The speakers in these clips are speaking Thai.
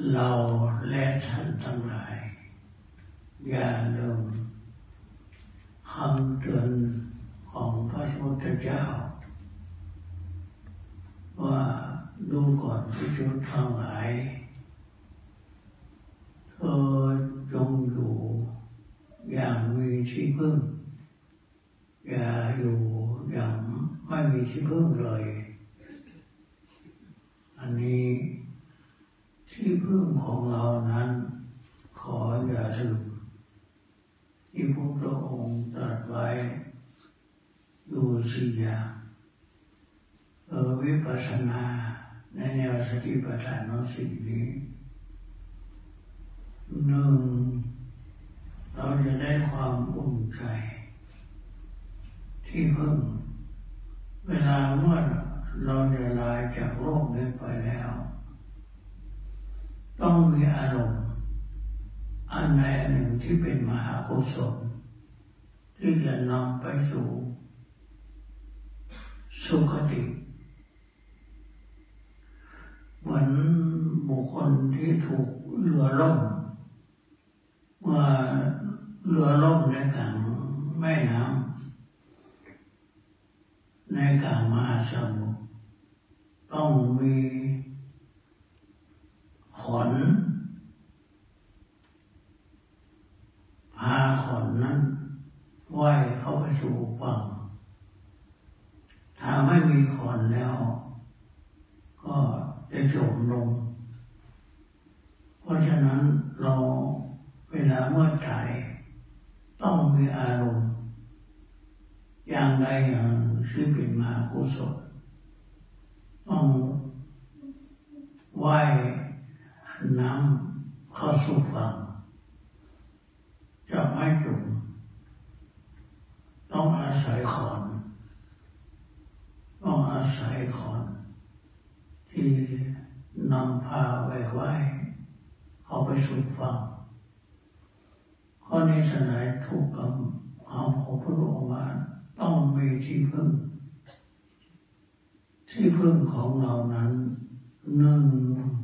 เราและท่านทั้งหลายอย่าลืมคำเตือนของพระพุทธเจ้าว่าดูก่อนภิกษุทั้งหลายเธอจงอยู่อย่างมีที่พึ่งอย่าอยู่อย่างไม่มีที่พึ่งเลยอันนี้ที่พึ่งของเรานั้นขออย่าลืมที่พระพุทธองค์ตรัสไว้ดูสี่อย่างวิปัสสนาในแนวสติปัฏฐานสี่นี้หนึ่งเราจะได้ความอุ่นใจที่พึ่งเวลาเมื่อเราจะลาจากโลกนี้ไปแล้วต้องมีอารมณ์อันใดอันหนึ่งที่เป็นมหากุศลที่จะนำไปสู่สุคติเหมือนบุคคลที่ถูกเรือล่มเมื่อเรือล่มในกลางแม่น้ำในกลางมหาสมุทรต้องมีขนพาขนนั้นว่ายเข้าไปสู่ฝั่งถ้าไม่มีขนแล้วก็จะจมลงเพราะฉะนั้นเราเวลาเมื่อตายต้องมีอารมณ์อย่างใดอย่างหนึ่งที่เป็นมหากุศลต้องว่ายน้ำเข้าสู่ฝั่งจะไม่จมต้องอาศัยขอนต้องอาศัยขอนที่นำพาไว้เอาไปสู่ฝั่งข้อนี้ฉะนั้นถูกกับคำของพระองค์ว่าต้องมีที่พึ่งที่พึ่งของเรานั้นหนึ่ง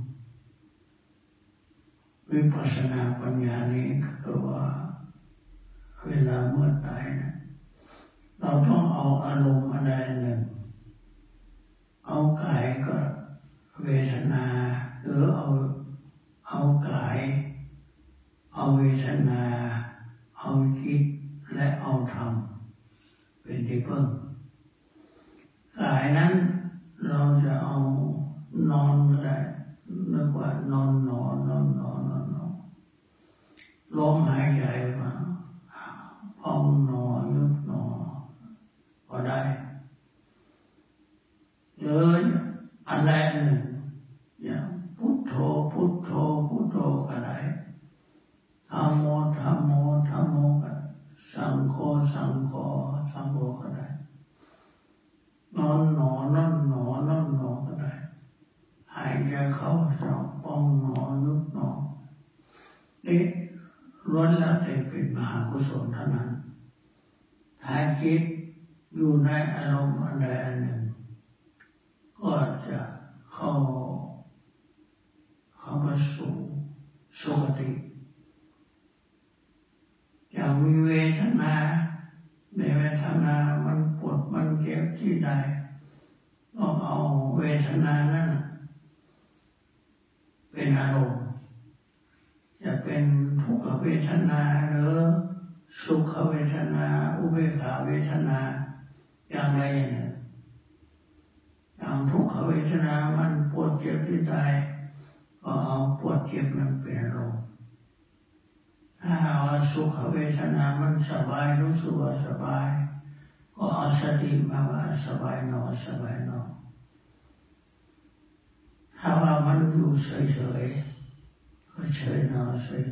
วิปัสสนาปัญญานี้คือว่าเวลาเมื่อตายนะเราต้องเอาอารมณ์อันใดหนึ่งเอากายก็เวทนาหรือเอากายเอาเวทนาเอาจิตและเอาธรรมเป็นที่พึ่งกายนั้นเราจะเอานอนก็ได้นึกว่านอนลมหายใจมาพองหนอยุบหนอก็ได้หรืออันใดหนึ่งอย่างพุทโธพุทโธพุทโธก็ได้ธัมโมธัมโมธัมโมก็ได้สังโฆสังโฆสังโฆก็ได้นอนหนอก็ได้หายใจเข้าสองพองหนอยุบหนอนี่ล้วนแล้วแต่เป็นมหากุศลเท่านั้นถ้าจิตอยู่ในอารมณ์อันใดอันหนึ่งก็จะเข้ามาสู่สุคติอย่างมีเวทนาในเวทนามันปวดมันเจ็บที่ใดต้องเอาเวทนานั้นเป็นอารมณ์จะเป็นทุกขเวทนาหรือสุขเวทนาอุเบกขาเวทนาอย่างใดอย่างหนึ่งอย่างทุกขเวทนามันปวดเจ็บที่ใดก็เอาปวดเจ็บนั้นเป็นอารมณ์ถ้าเอาสุขเวทนามันสบายรู้สึกว่าสบายก็เอาสติมาว่าสบายหนอถ้าว่ามันอยู่เฉยก็เฉยหนอ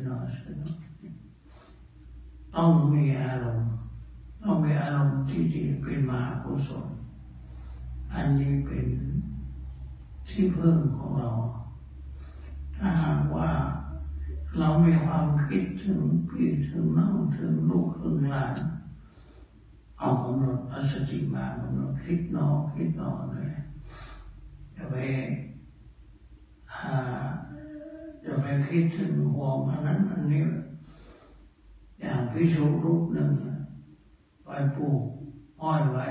ต้องมีอารมณ์ที่ดีเป็นมหากุศลอันนี้เป็นที่พึ่งของเราถ้าหากว่าเรามีความคิดถึงพี่ถึงน้องถึงลูกถึงหลานเอากำหนดอสติมากำหนดคิดนอเลยจะไปคิดถึงห่วงอันนั้นอันนี้อย่างภิกษุรูปหนึ่งไปปลูกอ้อยไว้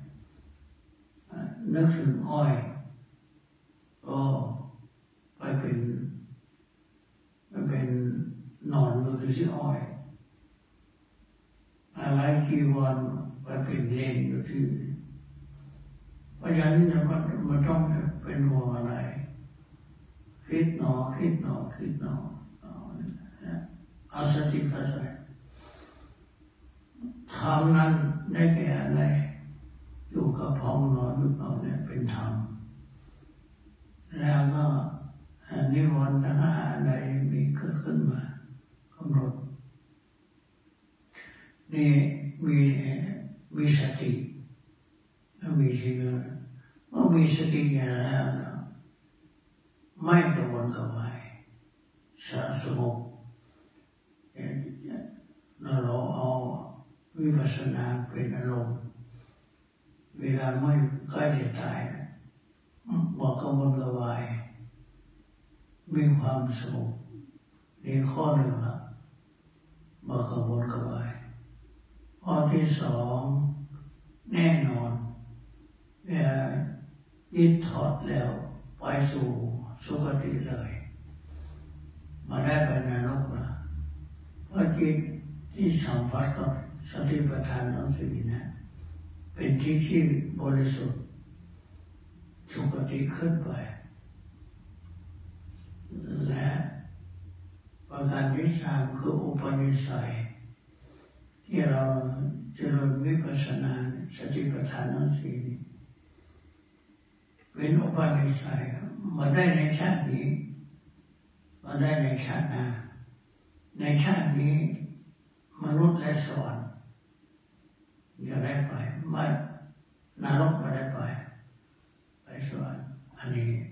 นึกถึงอ้อยก็ไปเป็นนอนอยู่ที่อ้อยอะไรกี่วันไปเป็นเลนอยู่ที่เพราะฉะนั้นมันต้องเป็นห่วงอะไรคิดหนอเอาสติเข้าใจธรรมนั้นได้แก่อะไรอยู่กับพองนอนอยู่กับเนี่ยเป็นธรรมแล้วก็นิวรณ์ทั้งห้าอะไรมีเกิดขึ้นมากำหนดนี่มีสติมีชีวิตเมื่อมีสติอย่างแล้วไม่กระวนกระวายสงบเราเอาวิปัสสนาเป็นอารมณ์เวลาไม่ใกล้จะตายบอกกระวนกระวายมีความสงบนี่ข้อหนึ่งละบอกกระวนกระวายข้อที่สองแน่นอนยึดถอดแล้วไปสู่สุคติเลยมาได้ไปนรกละเพราะจิตที่สัมผัสกับสติปัฏฐานทั้งสี่นะเป็นที่บริสุทธิ์สุคติขึ้นไปและประการที่สามคืออุปนิสัยที่เราเจริญวิปัสสนาสติปัฏฐานทั้งสี่เป็นอุปนิสัยมาได้ในชาตินี้มาได้ในชาติหน้าในชาตินี้มนุษย์และสวรรค์จะได้ไปมานรกมาได้ไปสวรรค์อัน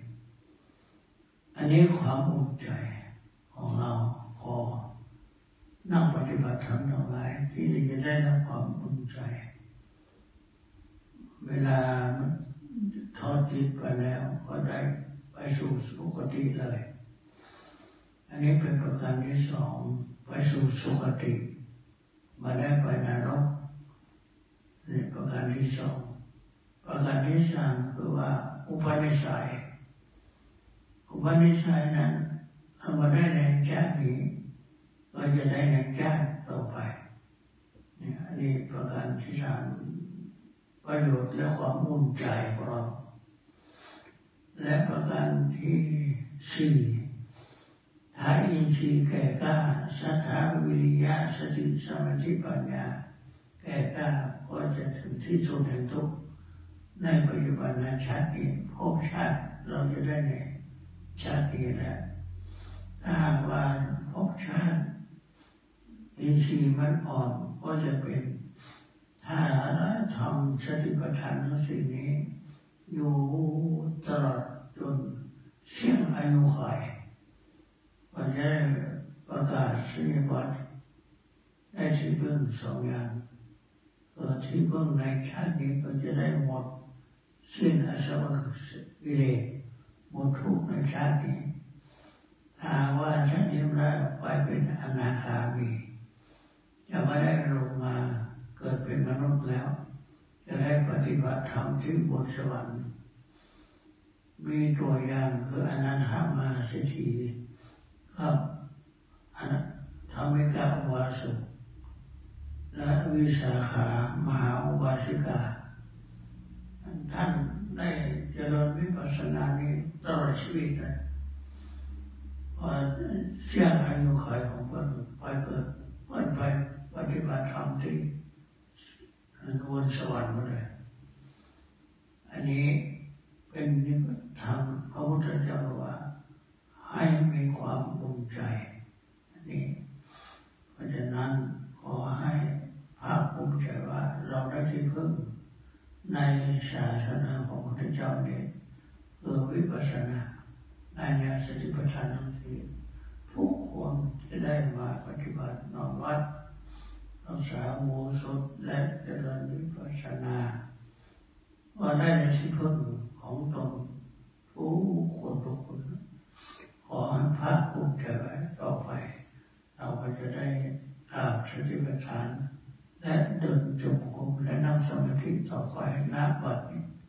นี้ความอุ่นใจของเราพอนั่งปฏิบัติธรรมทั้งหลายที่จะได้รับความอุ่นใจเวลาทอดจิตไปแล้วก็ได้ไปสู่สุคติเลยอันนี้เป็นประการที่สองไปสู่สุคติมาได้ไปนรกนี่ประการที่สองประการที่สามคือว่าอุปนิสัยนั้นทำมาได้ในชาตินี้ก็จะได้ในชาติต่อไปนี่อันนี้ประการที่สามประโยชน์และความอุ่นใจของเราและประการที่สี่ถ้าอินทรีย์แก่กล้าศรัทธาวิริยะสติสมาธิปัญญาแก่กล้าก็จะถึงที่สุดแห่งทุกข์ในปัจจุบันชาตินี้ภพชาติเราจะได้ในชาตินี้แหละถ้าหากว่าภพชาติอินทรีย์มันอ่อนก็จะเป็นถ้าเราทำสติปัฏฐานทั้งสี่นี้อยู่ตลอดจนเสี่ยงอายุขัยวันนี้ประกาศสัญญาบัตรได้ที่พึ่งสองอย่างที่พึ่งในชาตินี้ก็จะได้หมดสิ้นอาสวะกิเลสหมดทุกข์ในชาตินี้ถ้าว่าชาตินี้ได้ไปเป็นอนาคามีจะไม่ได้ลงมาเกิดเป็นมนุษย์แล้วจะได้ปฏิบัติธรรมที่บนสวรรค์มีตัวอย่างคืออนันทมาเศรษฐีครับธรรมิกาอุบาสกและวิสาขามหาอุบาสิกาท่านได้เจริญวิปัสสนานี้ตลอดชีวิตเลยพอเสี่ยงอายุขัยของคนไปเกิดไปปฏิบัติธรรมที่บนสวรรค์มาเลยอันนี้เป็นธรรมพระพุทธเจ้าว่าให้มีความอุ่นใจอันนี้เพราะฉะนั้นขอให้ภาคภูมิใจว่าเราได้ที่พึ่งในศาสนาของพระพุทธเจ้าเนี่ยคือวิปัสสนาญาณสติปัฏฐานทั้งสี่ทุกคนจะได้มาปฏิบัตินอนวัดรักษาโมสถและเจริญวิปัสสนาว่าได้ในที่พึ่งของตนทุกคนขอให้ภาคภูมิใจไว้ติปัฏฐานและเดินจงกรมและนั่งสมาธิต่อไปณบัดนี้